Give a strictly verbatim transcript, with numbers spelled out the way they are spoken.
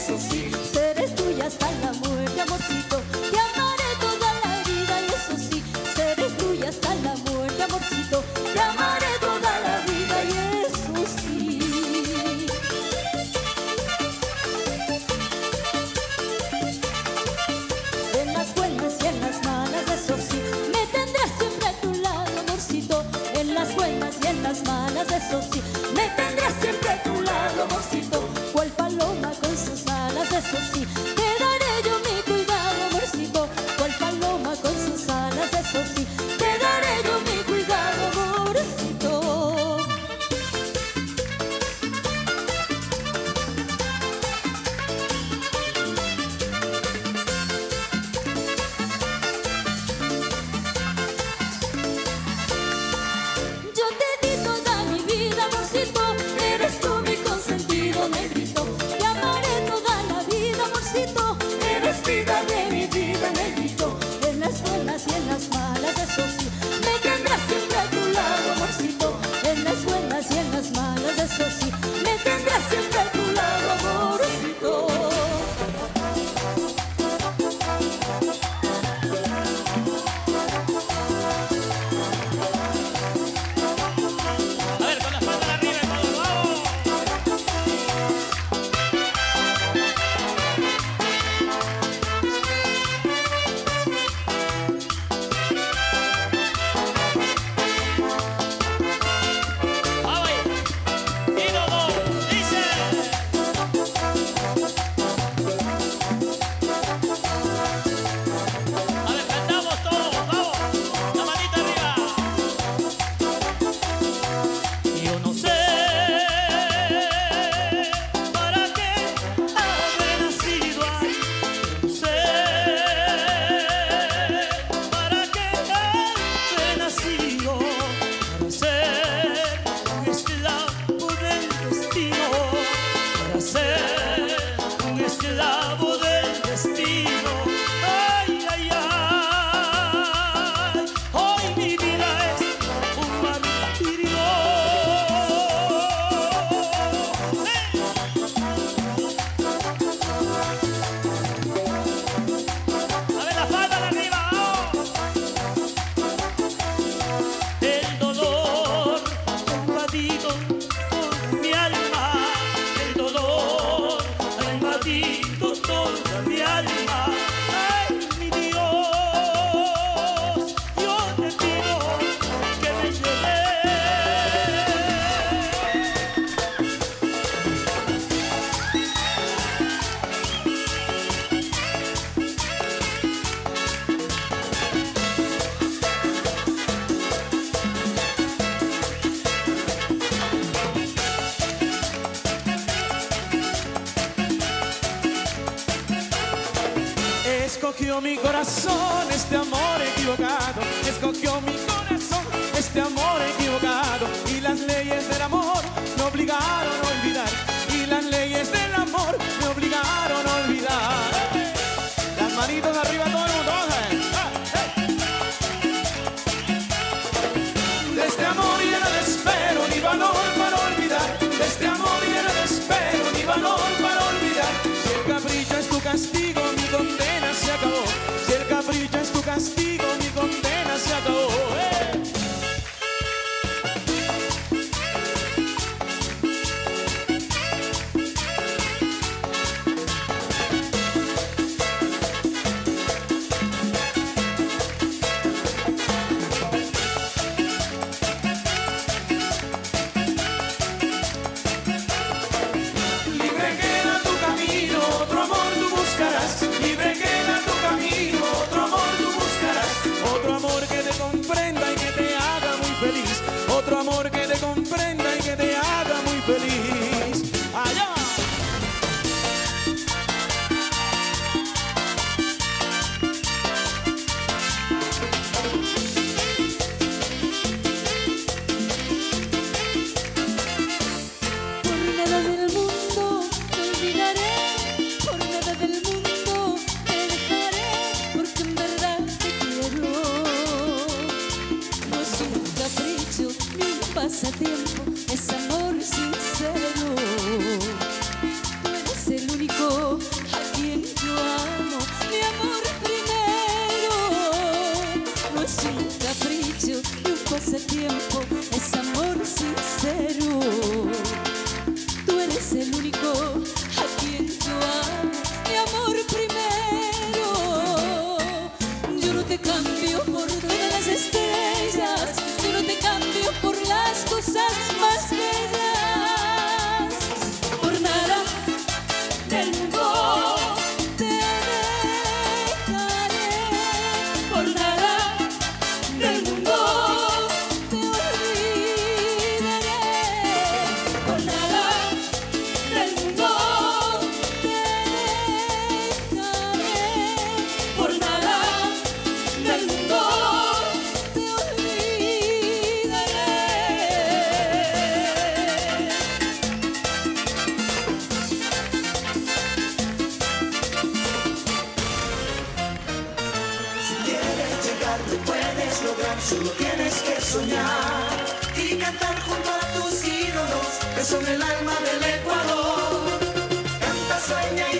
eso sí, seré tuya hasta la muerte, amorcito. Te amaré toda la vida y eso sí, seré tuya hasta la muerte, amorcito. Te amaré toda la vida y eso sí. En las buenas y en las malas, eso sí, me tendrás siempre a tu lado, amorcito. En las buenas y en las malas, eso sí, me tendrás siempre a tu lado, amorcito. Cual paloma con sus alas, eso sí, te daré yo mi cuidado, amorcito. Cual paloma con sus alas, eso sí, te daré yo mi cuidado, amorcito. Yo te di toda mi vida, amorcito, eres tú mi consentido, negrito. Te amaré toda la vida, amorcito, eres vida de mi vida, negrito. En las buenas y en las malas, eso sí, me tendrás siempre a tu lado, amorcito. En las buenas y en las malas, eso sí, me tendrás siempre a tu lado, amorcito. A ver, con las patas arriba y todo, vamos. Vamos ahí. Y todo, dice. A ver, cantamos todos, vamos. La manita arriba. Yo no sé para qué habré nacido ahí. No sé para qué habré nacido. Para ser un esclavo del destino. Para ser un esclavo del destino. Ay, ay, ay. Hoy mi vida es un martirio. A ver, la palma de arriba, vamos. El dolor ha invadido toda mi alma. El dolor ha invadido toda mi alma. Ay, mi Dios, yo te pido que me lleves. Escogió mi corazón este amor equivocado. Escogió mi corazón este amor equivocado. Y las leyes del amor me obligaron a olvidar. Y las leyes del amor me obligaron a olvidar. Las manitos arriba todo el mundo. De este amor lleno de espero ni valor para olvidar. De este amor lleno de espero ni valor para olvidar. Si el capricho es tu castigo, mi condena se acabó. Si el capricho es tu castigo, mi condena se acabó. ¡Eh! Solo tienes que soñar y cantar junto a tus ídolos que son el alma del Ecuador. Canta, sueña y